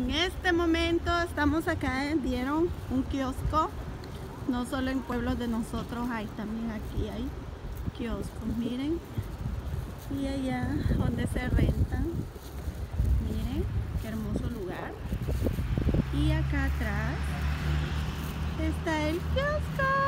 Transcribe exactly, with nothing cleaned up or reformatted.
En este momento estamos acá, ¿eh? Vieron un kiosco, no solo en pueblos de nosotros hay, también aquí hay kioscos, miren, y allá donde se rentan, miren qué hermoso lugar, y acá atrás está el kiosco.